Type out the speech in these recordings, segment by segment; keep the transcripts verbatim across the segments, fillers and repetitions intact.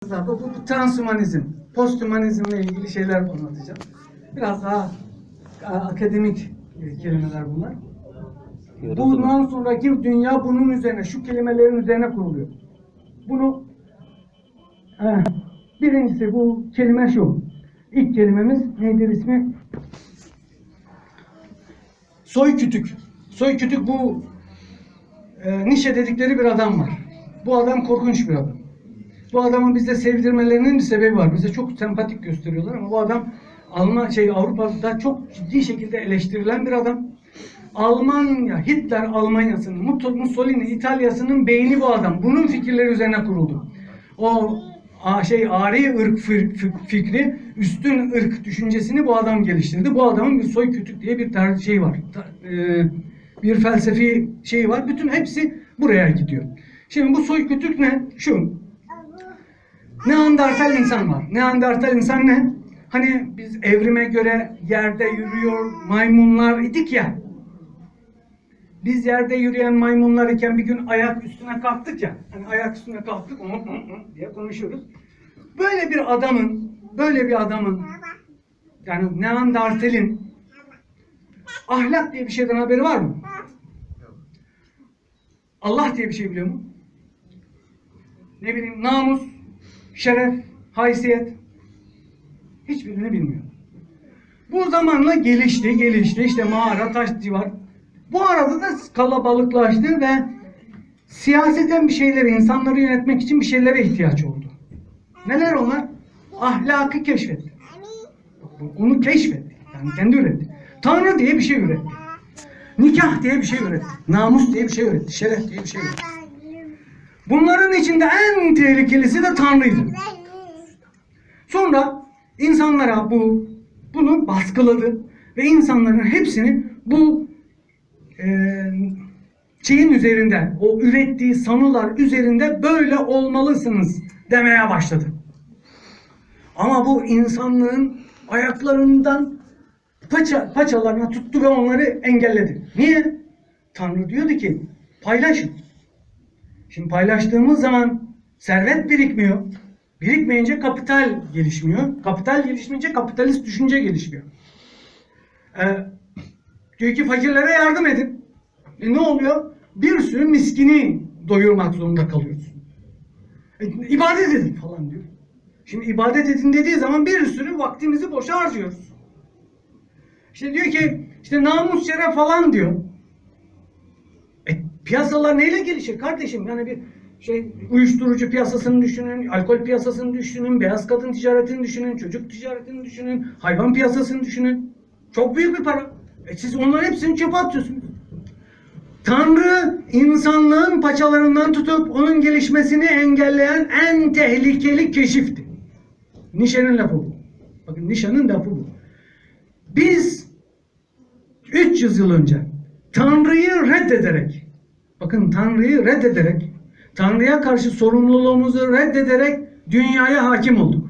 Bu, bu transhumanizm, posthumanizmle ilgili şeyler anlatacağım. Biraz daha akademik kelimeler bunlar. Bundan sonraki dünya bunun üzerine, şu kelimelerin üzerine kuruluyor. Bunu e, birincisi bu kelime şu. İlk kelimemiz nedir ismi? Soykütük. Soykütük bu e, Nietzsche dedikleri bir adam var. Bu adam korkunç bir adam. Bu adamı bize sevdirmelerinin bir sebebi var. Bize çok sempatik gösteriyorlar ama bu adam Alman şey Avrupa'da çok ciddi şekilde eleştirilen bir adam. Almanya, Hitler Almanya'sının, Mussolini İtalya'sının beyni bu adam. Bunun fikirleri üzerine kuruldu. O şey ari ırk fikri, üstün ırk düşüncesini bu adam geliştirdi. Bu adamın bir soykütük diye bir şey var. Bir felsefi şey var. Bütün hepsi buraya gidiyor. Şimdi bu soykütük ne? Şu. Neandertal insan var. Neandertal insan ne? Hani biz evrime göre yerde yürüyor maymunlar idik ya. Biz yerde yürüyen maymunlar iken bir gün ayak üstüne kalktık ya. Hani ayak üstüne kalktık diye konuşuyoruz. Böyle bir adamın, böyle bir adamın yani Neandertal'in ahlak diye bir şeyden haberi var mı? Allah diye bir şey biliyor mu? Ne bileyim namus, şeref, haysiyet hiçbirini bilmiyor. Bu zamanla gelişti, gelişti. İşte mağara, taş civar. Bu arada da kalabalıklaştı ve siyaseten bir şeyleri, insanları yönetmek için bir şeylere ihtiyaç oldu. Neler onlar? Ahlakı keşfetti. Onu keşfetti. Yani kendi üretti. Tanrı diye bir şey üretti. Nikah diye bir şey üretti. Namus diye bir şey üretti. Şeref diye bir şey üretti. Bunların içinde en tehlikelisi de Tanrı'ydı. Sonra insanlara bu bunu baskıladı ve insanların hepsini bu e, şeyin üzerinde, o ürettiği sanılar üzerinde böyle olmalısınız demeye başladı. Ama bu insanlığın ayaklarından paça, paçalarına tuttu ve onları engelledi. Niye? Tanrı diyordu ki paylaşın. Şimdi paylaştığımız zaman servet birikmiyor. Birikmeyince kapital gelişmiyor. Kapital gelişmeyince kapitalist düşünce gelişmiyor. Ee, diyor ki fakirlere yardım edin. E ne oluyor? Bir sürü miskini doyurmak zorunda kalıyoruz. E, ibadet edin falan diyor. Şimdi ibadet edin dediği zaman bir sürü vaktimizi boşa harcıyoruz. İşte diyor ki işte namus şeref falan diyor. E, piyasalar neyle gelişir kardeşim? Yani bir şey uyuşturucu piyasasını düşünün, alkol piyasasını düşünün, beyaz kadın ticaretini düşünün, çocuk ticaretini düşünün, hayvan piyasasını düşünün. Çok büyük bir para. E siz onların hepsini çöpe atıyorsunuz. Tanrı insanlığın paçalarından tutup onun gelişmesini engelleyen en tehlikeli keşifti. Nietzsche'nin lafı bu. Bakın Nietzsche'nin lafı bu. Biz üç yüz yıl önce Tanrı'yı reddederek, bakın Tanrı'yı reddederek, Tanrı'ya karşı sorumluluğumuzu reddederek dünyaya hakim olduk.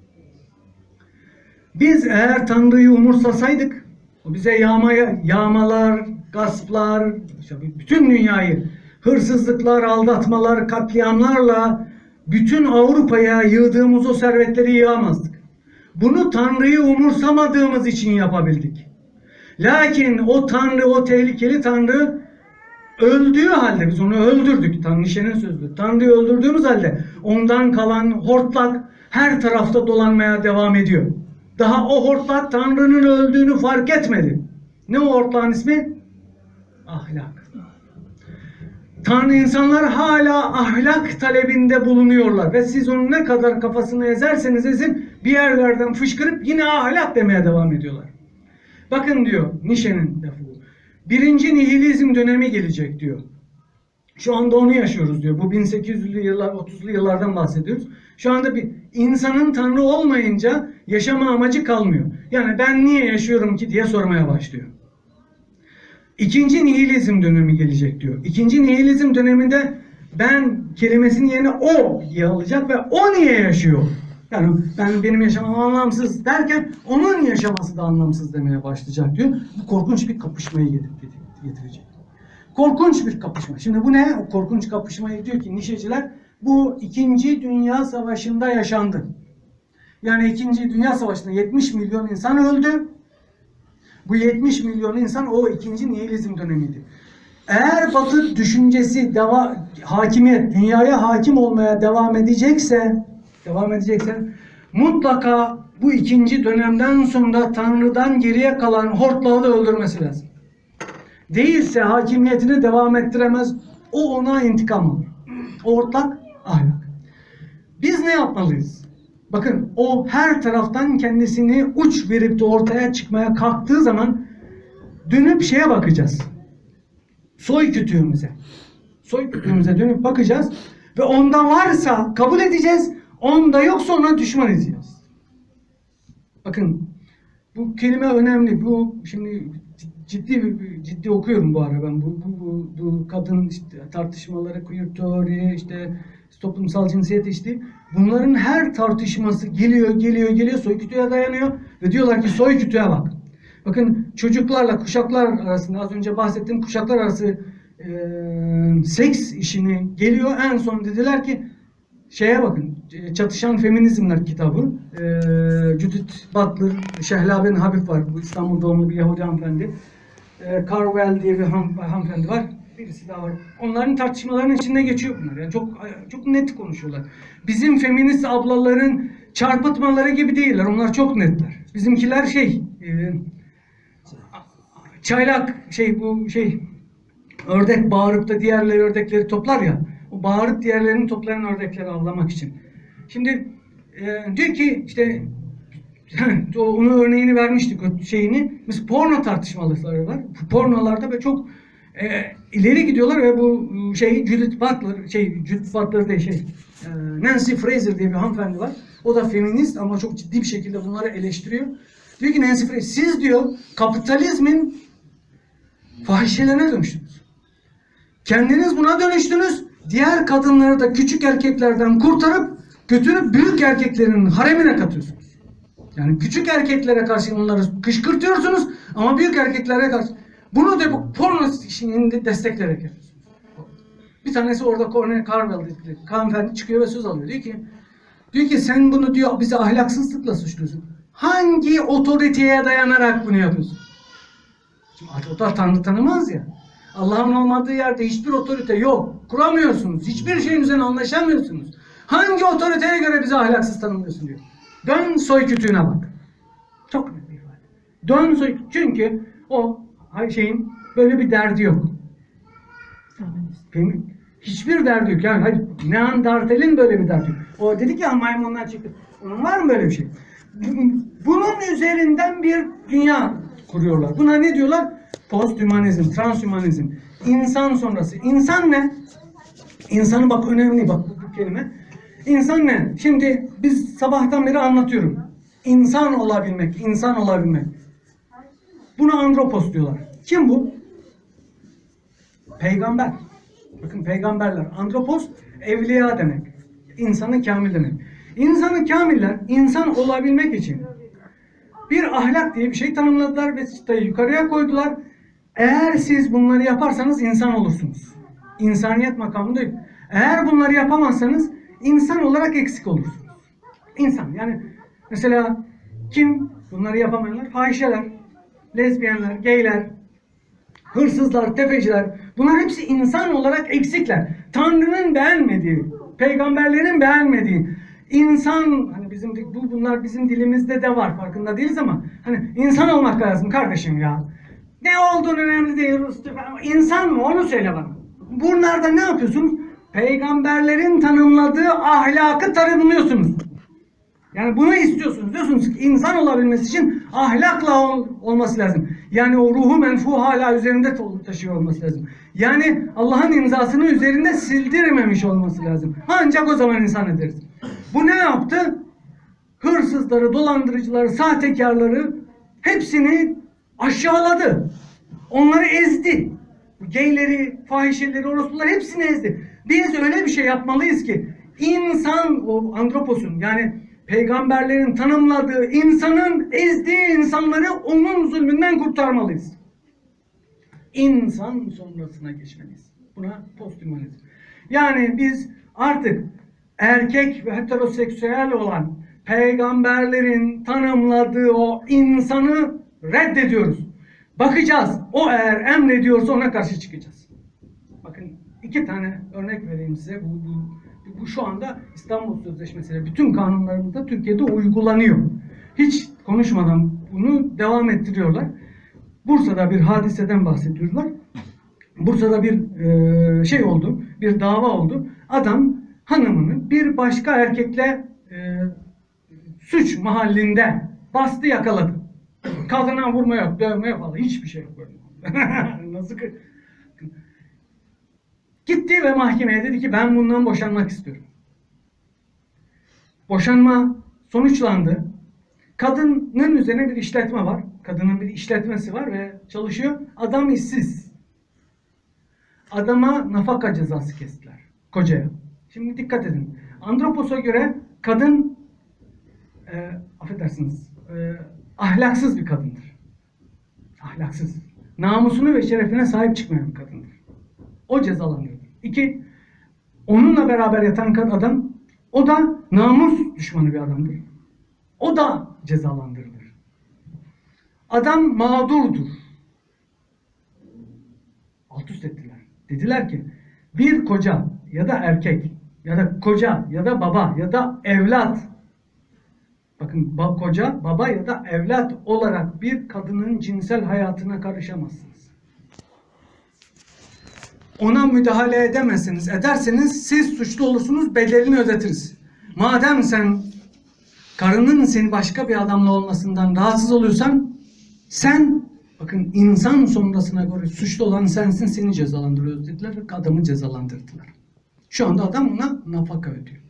Biz eğer Tanrı'yı umursasaydık, o bize yağmaya, yağmalar, gasplar, bütün dünyayı hırsızlıklar, aldatmalar, katliamlarla bütün Avrupa'ya yığdığımız o servetleri yığamazdık. Bunu Tanrı'yı umursamadığımız için yapabildik. Lakin o Tanrı, o tehlikeli Tanrı öldüğü halde, biz onu öldürdük. Tanrı Nietzsche'nin sözü. Tanrı'yı öldürdüğümüz halde ondan kalan hortlak her tarafta dolanmaya devam ediyor. Daha o hortlak Tanrı'nın öldüğünü fark etmedi. Ne o hortlağın ismi? Ahlak. Tanrı insanlar hala ahlak talebinde bulunuyorlar ve siz onun ne kadar kafasını ezerseniz ezin bir yerlerden fışkırıp yine ahlak demeye devam ediyorlar. Bakın diyor Nietzsche'nin lafı bu. Birinci nihilizm dönemi gelecek diyor. Şu anda onu yaşıyoruz diyor. Bu bin sekiz yüzlü yıllar, otuzlu yıllardan bahsediyoruz. Şu anda bir insanın Tanrı olmayınca yaşama amacı kalmıyor. Yani ben niye yaşıyorum ki diye sormaya başlıyor. İkinci nihilizm dönemi gelecek diyor. İkinci nihilizm döneminde ben kelimesinin yerine o diye alacak ve o niye yaşıyor? Yani ben benim yaşamam anlamsız derken onun yaşaması da anlamsız demeye başlayacak diyor. Bu korkunç bir kapışmayı getirecek. Korkunç bir kapışma. Şimdi bu ne? O korkunç kapışmayı diyor ki Nietzsche'ciler bu İkinci Dünya Savaşı'nda yaşandı. Yani İkinci Dünya Savaşı'nda yetmiş milyon insan öldü. Bu yetmiş milyon insan o ikinci nihilizm dönemiydi. Eğer Batı düşüncesi deva, hakimiyet, dünyaya hakim olmaya devam edecekse, devam edecekse mutlaka bu ikinci dönemden sonra Tanrı'dan geriye kalan hortlağı da öldürmesi lazım. Değilse hakimiyetini devam ettiremez. O ona intikam alır. O hortlak ahlak. Biz ne yapmalıyız? Bakın o her taraftan kendisini uç verip de ortaya çıkmaya kalktığı zaman dönüp şeye bakacağız. Soy kütüğümüze. Soy kütüğümüze dönüp bakacağız ve onda varsa kabul edeceğiz. Onda yoksa ona düşman edeceğiz. Bakın bu kelime önemli. Bu şimdi ciddi ciddi okuyorum bu ara ben. Bu, bu, bu, bu kadın işte, tartışmaları, queer teori, işte toplumsal cinsiyet eşitliği. Bunların her tartışması geliyor, geliyor, geliyor. Soy kütüğe dayanıyor ve diyorlar ki soy kütüğe bak. Bakın çocuklarla kuşaklar arasında az önce bahsettiğim kuşaklar arası e, seks işini geliyor. En son dediler ki şeye bakın, Çatışan Feminizmler kitabı. E, Judith Butler, Şehla Ben Habib var. Bu İstanbul doğumlu bir Yahudi hanımefendi. E, Carwell diye bir han, hanımefendi var. Birisi daha var. Onların tartışmalarının içinde geçiyor bunlar. Yani çok çok net konuşuyorlar. Bizim feminist ablaların çarpıtmaları gibi değiller. Onlar çok netler. Bizimkiler şey e, çaylak şey bu şey ördek bağırıp da diğerleri ördekleri toplar ya. O bağırıp diğerlerini toplayan ördekleri avlamak için. Şimdi e, diyor ki işte onu örneğini vermiştik o şeyini. Mesela porno tartışmaları var. Pornolarda ve çok e, ileri gidiyorlar ve bu şey Judith Butler şey Judith Butler değil şey e, Nancy Fraser diye bir hanımefendi var. O da feminist ama çok ciddi bir şekilde bunları eleştiriyor. Diyor ki Nancy Fraser siz diyor kapitalizmin fahişelerine dönüştünüz. Kendiniz buna dönüştünüz. Diğer kadınları da küçük erkeklerden kurtarıp götürüp büyük erkeklerin haremine katıyorsunuz. Yani küçük erkeklere karşı onları kışkırtıyorsunuz ama büyük erkeklere karşı bunu da bu porno işini de destekleyerek yapıyorsunuz. Bir tanesi orada Cornel Carwell dedi. Hanımefendi çıkıyor ve söz alıyor. Diyor ki diyor ki sen bunu diyor bizi ahlaksızlıkla suçluyorsun. Hangi otoriteye dayanarak bunu yapıyorsun? Şimdi o da Tanrı tanımaz ya. Allah'ın olmadığı yerde hiçbir otorite yok. Kuramıyorsunuz. Hiçbir şeyin üzerine anlaşamıyorsunuz. Hangi otoriteye göre bizi ahlaksız tanımlıyorsun diyor. Dön soy kütüğüne bak. Çok net bir ifade. Dön soy kütüğüne. Çünkü o şeyin böyle bir derdi yok. Hiçbir derdi yok. Yani hayır, Neandertal'in böyle bir derdi yok. O dedik ya maymundan çıktı. Onun var mı böyle bir şey? Bunun üzerinden bir dünya kuruyorlar. Buna ne diyorlar? Posthümanizm, transhümanizm. İnsan sonrası. İnsan ne? İnsanı bak önemli bak bu, bu kelime. İnsan ne? Şimdi biz sabahtan beri anlatıyorum. İnsan olabilmek, insan olabilmek. Buna andropos diyorlar. Kim bu? Peygamber. Bakın peygamberler. Andropos evliya demek. İnsanı kamil demek. İnsanı kamiller insan olabilmek için bir ahlak diye bir şey tanımladılar ve çıtayı yukarıya koydular. Eğer siz bunları yaparsanız insan olursunuz. İnsaniyet makamında yok. Eğer bunları yapamazsanız insan olarak eksik olursunuz. İnsan yani mesela kim bunları yapamayanlar? Fahişeler, lezbiyenler, geyler, hırsızlar, tefeciler. Bunlar hepsi insan olarak eksikler. Tanrı'nın beğenmediği, peygamberlerin beğenmediği insan hani bizim bu bunlar bizim dilimizde de var farkında değiliz ama hani insan olmak lazım kardeşim ya. Ne olduğunu önemli değil. İnsan mı? Onu söyle bana. Bunlarda ne yapıyorsunuz? Peygamberlerin tanımladığı ahlakı tanımlıyorsunuz. Yani bunu istiyorsunuz. Diyorsunuz ki insan olabilmesi için ahlakla ol, olması lazım. Yani o ruhu menfu hala üzerinde taşıyor olması lazım. Yani Allah'ın imzasını üzerinde sildirmemiş olması lazım. Ancak o zaman insan ederiz. Bu ne yaptı? Hırsızları, dolandırıcıları, sahtekarları hepsini aşağıladı. Onları ezdi. Geyleri, fahişeleri, orospuları hepsini ezdi. Biz öyle bir şey yapmalıyız ki insan, o androposun yani peygamberlerin tanımladığı insanın ezdiği insanları onun zulmünden kurtarmalıyız. İnsan sonrasına geçmeliyiz. Buna posthümanizm. Yani biz artık erkek ve heteroseksüel olan peygamberlerin tanımladığı o insanı reddediyoruz. Bakacağız. O eğer emrediyorsa ona karşı çıkacağız. Bakın iki tane örnek vereyim size. Bu, bu, bu şu anda İstanbul Sözleşmesi'yle bütün kanunlarımızda Türkiye'de uygulanıyor. Hiç konuşmadan bunu devam ettiriyorlar. Bursa'da bir hadiseden bahsediyorlar. Bursa'da bir e, şey oldu, bir dava oldu. Adam hanımını bir başka erkekle e, suç mahallinde bastı, yakaladı. Kadına vurma yok, dövme yok falan, hiçbir şey yok böyle. Nasıl ki? Gitti ve mahkemeye dedi ki ben bundan boşanmak istiyorum. Boşanma sonuçlandı. Kadının üzerine bir işletme var. Kadının bir işletmesi var ve çalışıyor. Adam işsiz. Adama nafaka cezası kestiler. Kocaya. Şimdi dikkat edin. Andropos'a göre kadın e, affedersiniz e, ahlaksız bir kadındır. Ahlaksız. Namusunu ve şerefine sahip çıkmayan bir kadındır. O cezalandırılır. İki, onunla beraber yatan adam, o da namus düşmanı bir adamdır. O da cezalandırılır. Adam mağdurdur. Alt üst ettiler. Dediler ki bir koca ya da erkek ya da koca ya da baba ya da evlat, bakın koca, baba ya da evlat olarak bir kadının cinsel hayatına karışamazsınız. Ona müdahale edemezsiniz. Ederseniz siz suçlu olursunuz, bedelini ödetiriz. Madem sen karının seni başka bir adamla olmasından rahatsız oluyorsan, sen, bakın insan sonrasına göre suçlu olan sensin, seni cezalandırıyoruz dediler ve adamı cezalandırdılar. Şu anda adam ona nafaka ödüyor.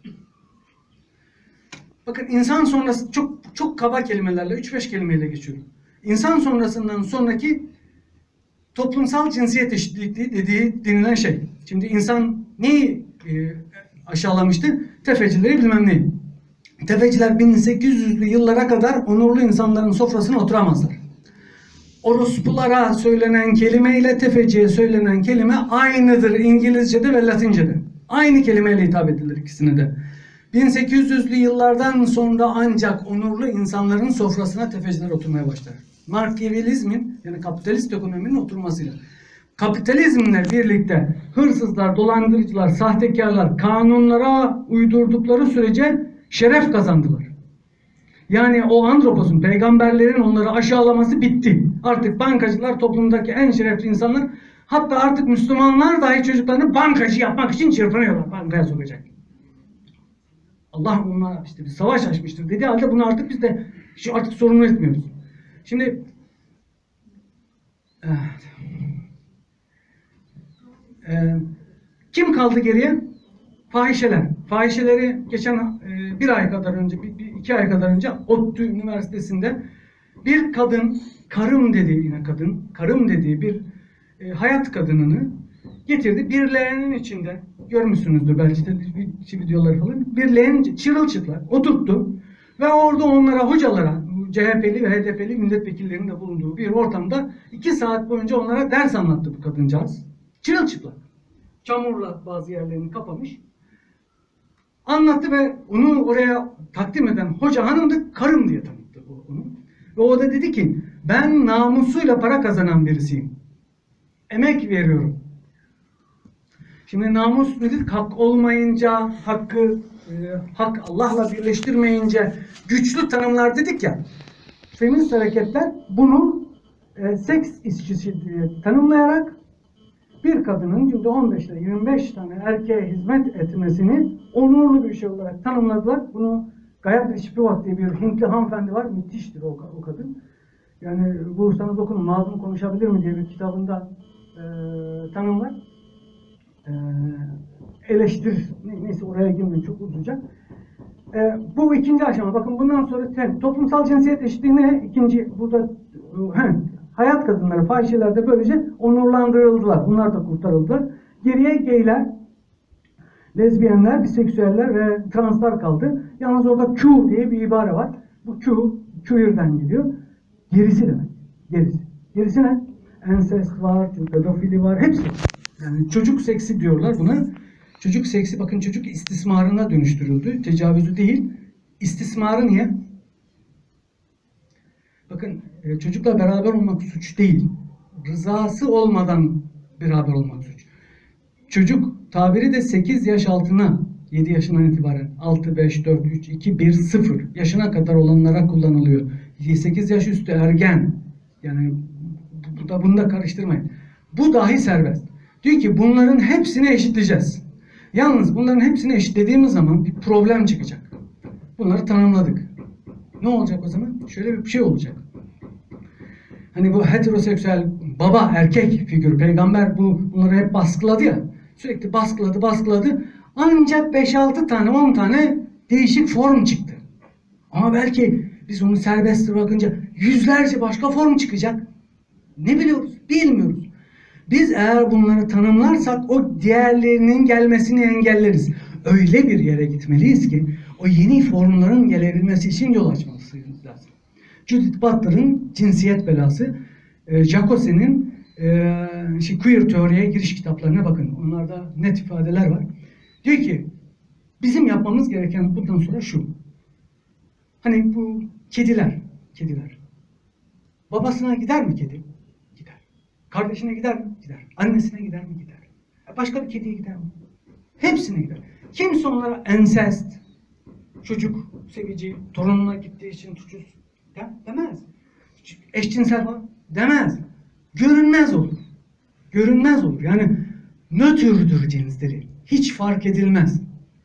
Bakın insan sonrası çok çok kaba kelimelerle, üç beş kelimeyle geçiyorum. İnsan sonrasından sonraki toplumsal cinsiyet eşitliği dediği denilen şey. Şimdi insan neyi e, aşağılamıştı? Tefecileri bilmem neyi. Tefeciler bin sekiz yüzlü yıllara kadar onurlu insanların sofrasına oturamazlar. Orospulara söylenen kelime ile tefeciye söylenen kelime aynıdır İngilizce'de ve Latince'de. Aynı kelimeyle hitap edilir ikisine de. bin sekiz yüzlü yıllardan sonra ancak onurlu insanların sofrasına tefeciler oturmaya başlar. Machiavellizmin, yani kapitalist ekonominin oturmasıyla. Kapitalizmle birlikte hırsızlar, dolandırıcılar, sahtekarlar kanunlara uydurdukları sürece şeref kazandılar. Yani o Andropos'un, peygamberlerin onları aşağılaması bitti. Artık bankacılar toplumdaki en şerefli insanlar, hatta artık Müslümanlar dahi çocuklarını bankacı yapmak için çırpınıyorlar, bankaya sokacak. Allah onlara işte bir savaş açmıştır dediği halde bunu artık biz de artık sorumlu etmiyoruz. Şimdi evet. Ee, kim kaldı geriye? Fahişeler. Fahişeleri geçen e, bir ay kadar önce, bir, bir, iki ay kadar önce ODTÜ Üniversitesi'nde bir kadın, karım dediği yine kadın, karım dediği bir e, hayat kadınını getirdi. Bir leğenin içinde, görmüşsünüzdür belki de videoları falan, bir leğen çırılçıplak oturttu ve orada onlara, hocalara, C H P'li ve H D P'li milletvekillerinin de bulunduğu bir ortamda iki saat boyunca onlara ders anlattı bu kadıncağız. Çırılçıplak. Çamurla bazı yerlerini kapamış. Anlattı ve onu oraya takdim eden hoca hanım da karım diye tanıttı onu. Ve o da dedi ki ben namusuyla para kazanan birisiyim. Emek veriyorum. Şimdi namus nedir? Hak olmayınca, hakkı e, hak Allah'la birleştirmeyince güçlü tanımlar dedik ya. Feminist hareketler bunu e, seks işçisi diye tanımlayarak bir kadının günde on beş ile yirmi beş tane erkeğe hizmet etmesini onurlu bir şey olarak tanımladılar. Bunu Gayatri Spivak diye bir Hintli hanımefendi var. Müthiştir o, o kadın. Yani bulursanız okun. Mazlum Konuşabilir mi diye bir kitabında e, tanımlar. E, eleştirir. Neyse oraya girmeyin, çok uzunca. E, bu ikinci aşama. Bakın bundan sonra ten, toplumsal cinsiyet eşitliğine ikinci burada he, hayat kadınları, fahişeler de böylece onurlandırıldılar. Bunlar da kurtarıldılar. Geriye gayler, lezbiyenler, biseksüeller ve translar kaldı. Yalnız orada Q diye bir ibare var. Bu Q, queer'den geliyor. Gerisi demek. Gerisi. Gerisi ne? Ensest var, pedofili var, hepsi. Yani çocuk seksi diyorlar buna. Çocuk seksi, bakın çocuk istismarına dönüştürüldü. Tecavüzü değil. İstismarı niye? Bakın e, çocukla beraber olmak suç değil. Rızası olmadan beraber olmak suç. Çocuk tabiri de sekiz yaş altına, yedi yaşından itibaren altı, beş, dört, üç, iki, bir, sıfır yaşına kadar olanlara kullanılıyor. sekiz yaş üstü ergen. Yani bu da, bunu da karıştırmayın. Bu dahi serbest. Diyor ki bunların hepsini eşitleyeceğiz. Yalnız bunların hepsini eşitlediğimiz zaman bir problem çıkacak. Bunları tanımladık. Ne olacak o zaman? Şöyle bir şey olacak. Hani bu heteroseksüel baba erkek figür, peygamber bu bunları hep baskıladı ya. Sürekli baskıladı, baskıladı. Ancak beş altı tane, on tane değişik form çıktı. Ama belki biz onu serbest bırakınca yüzlerce başka form çıkacak. Ne biliyoruz? Bilmiyoruz. Biz eğer bunları tanımlarsak o diğerlerinin gelmesini engelleriz. Öyle bir yere gitmeliyiz ki o yeni formların gelebilmesi için yol açmalıyız lazım. Judith Butler'ın Cinsiyet Belası, e, Jacose'nin e, şey, queer teoriye giriş kitaplarına bakın. Onlarda net ifadeler var. Diyor ki bizim yapmamız gereken bundan sonra şu. Hani bu kediler, kediler. Babasına gider mi kedi? Gider. Kardeşine gider mi? Gider. Annesine gider mi? Gider. Başka bir kediye gider mi? Hepsine gider. Kimse onlara ensest, çocuk sevici, torununa gittiği için suçsuz demez. Eşcinsel falan demez. Görünmez olur. Görünmez olur. Yani nötrdür cinsleri. Hiç fark edilmez.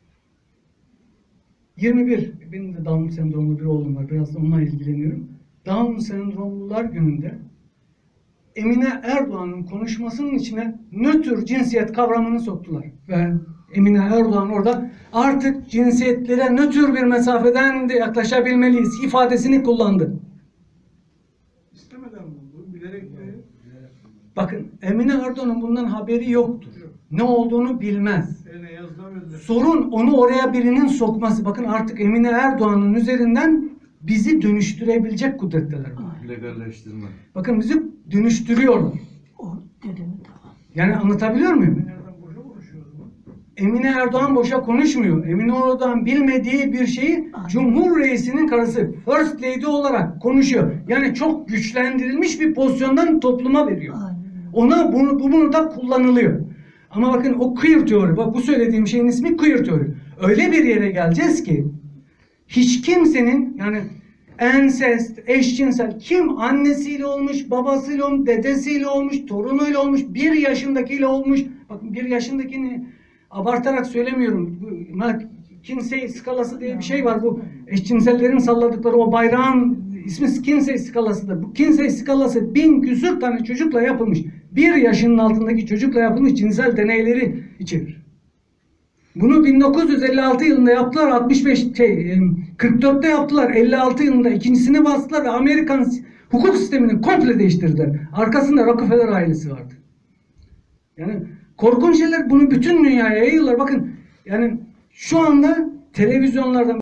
yirmi bir, benim de Down sendromlu bir oğlum var. Biraz da onunla ilgileniyorum. Down sendromlular gününde Emine Erdoğan'ın konuşmasının içine nötr cinsiyet kavramını soktular. Ve Emine Erdoğan orada artık cinsiyetlere nötr bir mesafeden de yaklaşabilmeliyiz ifadesini kullandı. İstemeden buldu, bilerek de. Bakın Emine Erdoğan'ın bundan haberi yoktur. Ne olduğunu bilmez. Eline yazılan verilir. Sorun onu oraya birinin sokması. Bakın artık Emine Erdoğan'ın üzerinden bizi dönüştürebilecek kudretteler var. Legalleştirme. Bakın bizi dönüştürüyorlar. O dedemi tamam. Yani anlatabiliyor muyum? Nereden boşa konuşuyor o zaman? Emine Erdoğan boşa konuşmuyor. Emine Erdoğan bilmediği bir şeyi Cumhur Reisi'nin karısı First Lady olarak konuşuyor. Yani çok güçlendirilmiş bir pozisyondan topluma veriyor. Aynen. Ona bunu, bunu da kullanılıyor. Ama bakın o queer teori, bak bu söylediğim şeyin ismi queer teori. Öyle bir yere geleceğiz ki hiç kimsenin yani ensest, eşcinsel kim annesiyle olmuş, babasıyla olmuş, dedesiyle olmuş, torunuyla olmuş, bir yaşındakiyle olmuş. Bakın bir yaşındakini abartarak söylemiyorum. Bu Kinsey skalası diye bir şey var. Bu eşcinsellerin salladıkları o bayrağın ismi Kinsey skalasıdır. Bu Kinsey skalası bin küsür tane çocukla yapılmış. Bir yaşının altındaki çocukla yapılmış cinsel deneyleri içerir. Bunu bin dokuz yüz elli altı yılında yaptılar, altmış beş, şey, kırk dörtte yaptılar, elli altı yılında ikincisini bastılar ve Amerikan hukuk sistemini komple değiştirdiler. Arkasında Rockefeller ailesi vardı. Yani korkunç şeyler, bunu bütün dünyaya yayıyorlar. Bakın yani şu anda televizyonlardan